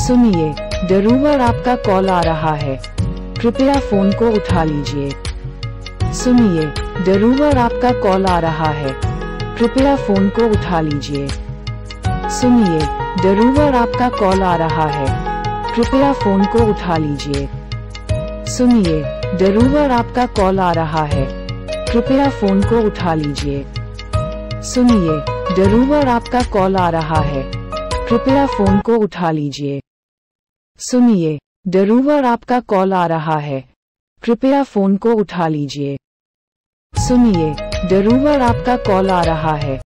सुनिए, डरूवर आपका कॉल आ रहा है, कृपया फोन को उठा लीजिए। सुनिए, डरूवर आपका कॉल आ रहा है, कृपया फोन को उठा लीजिए। सुनिए, डरूवर आपका कॉल आ रहा है, कृपया फोन को उठा लीजिए। सुनिए, डरूवर आपका कॉल आ रहा है, कृपया फोन को उठा लीजिए। सुनिए, डरूवर आपका कॉल आ रहा है, कृपया फोन को उठा लीजिए। सुनिए, डरूवर आपका कॉल आ रहा है, कृपया फोन को उठा लीजिए। सुनिए, डरूवर आपका कॉल आ रहा है,